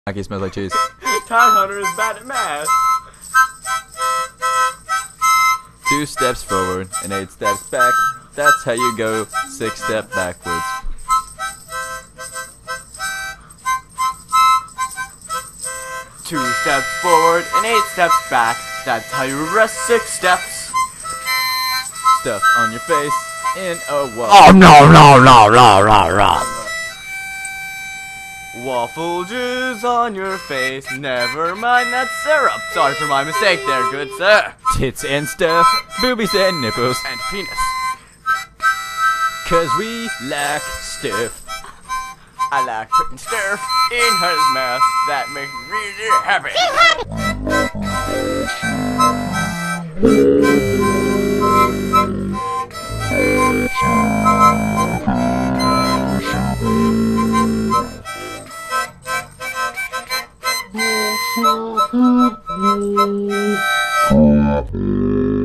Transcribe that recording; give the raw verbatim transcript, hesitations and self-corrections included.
Mackie smells like cheese. Todd Hunter is bad at math. Two steps forward and eight steps back. That's how you go six step backwards. Two steps forward and eight steps back. That's how you rest six steps. Stuff on your face in a wall. Oh no no no no no no. Waffle juice on your face. Never mind that syrup. Sorry for my mistake there, good sir. Tits and stuff, boobies and nipples, And penis. cause we like stuff. I like putting stuff in his mouth. That makes me really happy. Oh,